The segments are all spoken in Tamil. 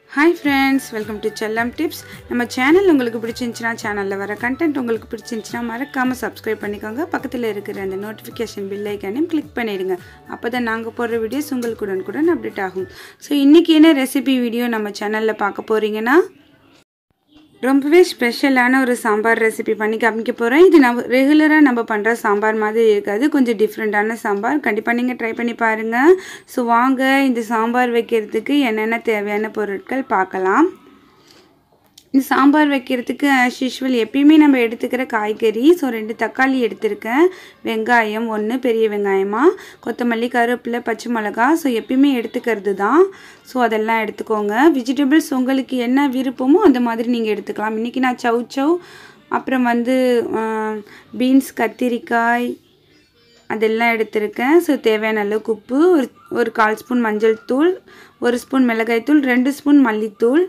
Hi friends, welcome to Chellam Tips. நம்ம சேனல் உங்களுக்கு பிடிச்சிருந்துச்சுனா சேனல்ல வர கண்டென்ட் உங்களுக்கு பிடிச்சிருந்துச்சுனா மறக்காம Subscribe பண்ணிக்கோங்க. பக்கத்துல இருக்கிற அந்த நோட்டிஃபிகேஷன் பெல் ஐகானையும் கிளிக் பண்ணிடுங்க. அப்பதான் நாங்க போடுற வீடியோஸ் உங்களுக்கு உடனுக்குடன் அப்டேட் ஆகும். சோ இன்னைக்கு என்ன ரெசிபி வீடியோ நம்ம சேனல்ல பார்க்க போறீங்கனா ரொம்பவே ஸ்பெஷலான ஒரு சாம்பார் ரெசிபி பண்ணி காமிக்க போறேன். இது நம்ம ரெகுலரா நம்ம பண்ற சாம்பார் மாதிரி இருக்காது. கொஞ்சம் டிஃபரண்டான சாம்பார். கண்டிப்பா நீங்க ட்ரை பண்ணி பாருங்க. சோ வாங்க இந்த சாம்பார் வைக்கிறதுக்கு என்னென்ன தேவையான பொருட்கள் பார்க்கலாம். இந்த சாம்பார் வைக்கிறதுக்கு as usual எப்பயுமே நம்ம எடுத்துக்கிற காய்கறி சோ 2 தக்காளி எடுத்துர்க்கேன். வெங்காயம் 1 பெரிய வெங்காயமா, கொத்தமல்லி, கருவேப்பிலை, பச்சை மிளகாய் சோ எப்பயுமே எடுத்துக்கிறது தான். சோ அதெல்லாம் எடுத்துக்கோங்க. வெஜிடபிள்ஸ் உங்களுக்கு என்ன விருப்பமோ அந்த மாதிரி நீங்க எடுத்துக்கலாம். இன்னைக்கு நான் சௌசௌ அப்புறம் பீன்ஸ், கத்திரிக்காய் அதெல்லாம் எடுத்துர்க்கேன். சோ தேவையான அளவுக்கு உப்பு, ஒரு 1/4 ஸ்பூன் மஞ்சள் தூள், 1 ஸ்பூன் மிளகாய் தூள், 2 ஸ்பூன் மல்லித்தூள்,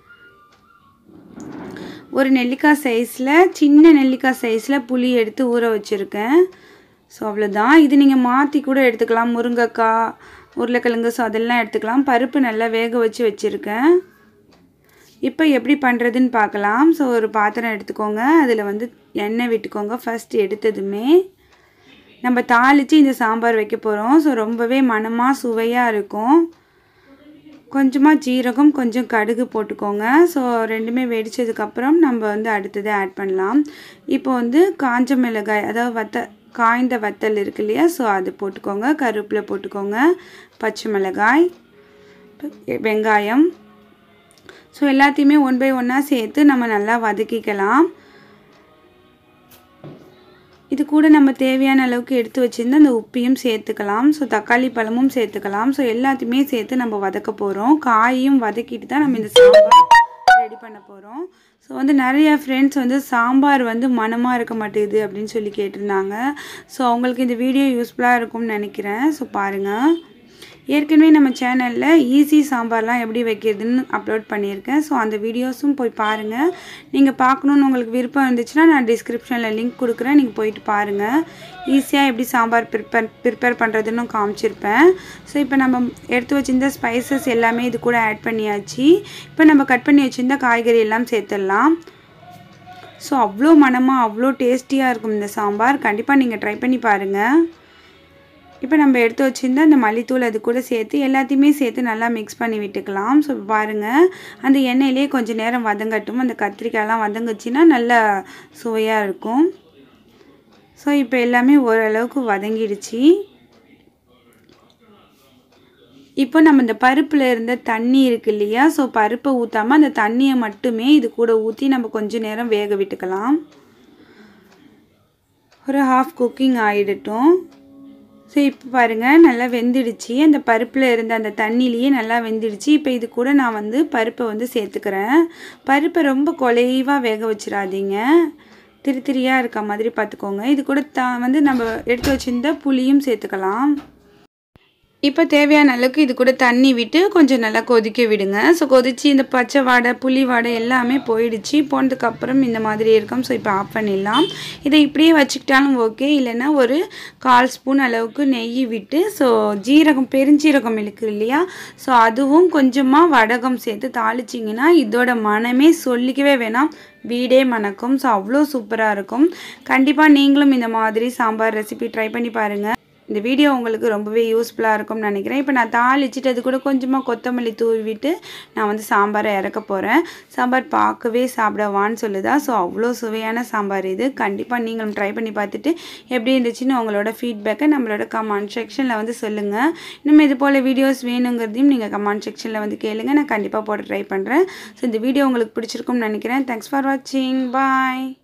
ஒரு நெல்லிக்காய் சைஸ்ல சின்ன நெல்லிக்காய் சைஸ்ல புளி எடுத்து ஊற வச்சிருக்கேன். சோ அவ்வளவுதான். இது நீங்க மாத்தி கூட எடுத்துக்கலாம். முருங்கைக்காய், உருளைக்கிழங்கு சோ அதெல்லாம் எடுத்துக்கலாம். பருப்பு நல்லா வேக வச்சு வச்சிருக்கேன். இப்போ எப்படி பண்றதுன்னு பார்க்கலாம். சோ ஒரு பாத்திரம் எடுத்துக்கோங்க. அதுல எண்ணெய் விட்டுக்கோங்க. ஃபர்ஸ்ட் எடுத்ததுமே நம்ம தாளிச்சு இந்த சாம்பார் வைக்க போறோம். சோ ரொம்பவே மணமா சுவையா இருக்கும். கொஞ்சமா ஜீரகம், கொஞ்சம் கடுகு போட்டுக்கோங்க. சோ ரெண்டுமே வெடிச்சதுக்கு அப்புறம் நம்ம அடுத்தது ஆட் பண்ணலாம். இப்போ காஞ்ச மிளகாய் அதாவது காய்ந்த வத்தல் இருக்கு இல்லையா சோ அது போட்டுக்கோங்க. கருவேப்பிலை போட்டுக்கோங்க. பச்சை மிளகாய், வெங்காயம் சோ எல்லாத்தையுமே ஒன் பை ஒன்னா சேர்த்து நம்ம நல்லா வதக்கிக்கலாம். இது கூட நம்ம தேவையான அளவுக்கு எடுத்து வச்சிருந்த அந்த உப்பையும் சேர்த்துக்கலாம். சோ தக்காளி பழமும் சேர்த்துக்கலாம். சோ எல்லாத்தையுமே சேர்த்து நம்ம வதக்க போறோம். காயையும் வதக்கிட்டு தான் நம்ம இந்த சாம்பார் ரெடி பண்ண போறோம். சோ நிறைய फ्रेंड्स சாம்பார் மணமா இருக்க மாட்டேங்குது அப்படினு சொல்லி கேட்டிருந்தாங்க. சோ உங்களுக்கு இந்த வீடியோ யூஸ்ஃபுல்லா இருக்கும்னு நினைக்கிறேன். சோ பாருங்க. ஏற்கனவே நம்ம சேனல்ல ஈஸி சாம்பார்லாம் எப்படி வைக்கிறதுன்னு அப்லோட் பண்ணியிருக்கேன். சோ அந்த வீடியோஸும் போய் பாருங்க. நீங்க பார்க்கணும்னு உங்களுக்கு விருப்பம் இருந்துச்சுனா நான் டிஸ்கிரிப்ஷன்ல லிங்க் கொடுக்கிறேன். நீங்க போய்ட்டு பாருங்க. ஈஸியா எப்படி சாம்பார் prepare பண்றதுன்னு காமிச்சிருப்பேன். சோ இப்போ நம்ம எடுத்து வச்சிருந்த ஸ்பைசஸ் எல்லாமே இது கூட ஆட் பண்ணியாச்சு. இப்போ நம்ம கட் பண்ணி வச்சிருந்த காய்கறி எல்லாம் சேர்த்துடலாம். சோ அவ்ளோ மணமா அவ்ளோ டேஸ்டியா இருக்கும் இந்த சாம்பார். கண்டிப்பா நீங்க ட்ரை பண்ணி பாருங்க. இப்போ நம்ம எடுத்து வச்சிருந்த அந்த மல்லித்தூள் அது கூட சேர்த்து எல்லாத்தையுமே சேர்த்து நல்லா mix பண்ணி விட்டுக்கலாம். சோ பாருங்க. அந்த எண்ணெயிலே கொஞ்ச நேரம் வதங்கட்டும். அந்த கத்திரிக்காய் எல்லாம் வதங்குச்சினா நல்ல சுவையா இருக்கும். சோ இப்போ எல்லாமே ஓரளவுக்கு வதங்கிடுச்சு. இப்போ நம்ம இந்த பருப்புல இருந்த தண்ணி இருக்கு இல்லையா சோ பருப்பை ஊத்தாம அந்த தண்ணியை மட்டுமே இது கூட ஊத்தி நம்ம கொஞ்ச நேரம் வேக விட்டுக்கலாம். ஒரு half குக்கிங் ஆயிடட்டும். சோ இப்போ பாருங்க நல்லா வெந்திடுச்சு. அந்த பருப்புல இருந்த அந்த தண்ணியிலேயே நல்லா வெந்திடுச்சு. இப்போ இது கூட நான் பருப்பை சேர்த்துக்கறேன். பருப்பை ரொம்ப குழைவா வேக வச்சிராதீங்க. திரித்திரியா இருக்க மாதிரி பாத்துக்கோங்க. இது கூட நம்ம எடுத்து வச்சிருந்த புளியும் சேர்த்துக்கலாம். இப்போ தேவையான அளவுக்கு இது கூட தண்ணி விட்டு கொஞ்சம் நல்லா கொதிக்க விடுங்க. சோ கொதிச்சு இந்த பச்சை வாடை, புளி வாடை எல்லாமே போயிடுச்சு. போனதுக்கு அப்புறம் இந்த மாதிரி இருக்கும். சோ இப்போ ஆஃப் பண்ணிடலாம். இதை இப்படியே வச்சுக்கிட்டாலும் ஓகே. இல்லனா ஒரு 1/4 ஸ்பூன் அளவுக்கு நெய் விட்டு சோ ஜீரகம், பெருஞ்சீரகம் இருக்கு இல்லையா சோ அதுவும் கொஞ்சமா வடகம் சேர்த்து தாளிச்சிங்கனா இதோட மணமே சொல்லிக்கவே வேணாம். வீடே மணக்கும். சோ அவ்ளோ சூப்பரா இருக்கும். கண்டிப்பா நீங்களும் இந்த மாதிரி சாம்பார் ரெசிபி ட்ரை பண்ணி பாருங்க. இந்த வீடியோ உங்களுக்கு ரொம்பவே யூஸ்ஃபுல்லா இருக்கும்னு நினைக்கிறேன். இப்போ நான் தாளிச்சிட்டு அது கூட கொஞ்சமா கொத்தமல்லி தூவி விட்டு நான் சாம்பாரை இறக்க போறேன். சாம்பார் பார்க்கவே சாப்பிடவான்னு சொல்லுதா. சோ அவ்ளோ சுவையான சாம்பார் இது. கண்டிப்பா நீங்களும் ட்ரை பண்ணி பார்த்துட்டு எப்படி இருந்துச்சுன்னு உங்களோட ஃபீட்பேக்கை நம்மளோட கமெண்ட் செக்ஷன்ல சொல்லுங்க. இன்னும் இது போல வீடியோஸ் வேணுங்கிறதையும் நீங்க கமெண்ட் செக்ஷன்ல கேளுங்க. நான் கண்டிப்பா போட ட்ரை பண்றேன். சோ இந்த வீடியோ உங்களுக்கு பிடிச்சிருக்கும்னு நினைக்கிறேன். Thanks for watching. Bye.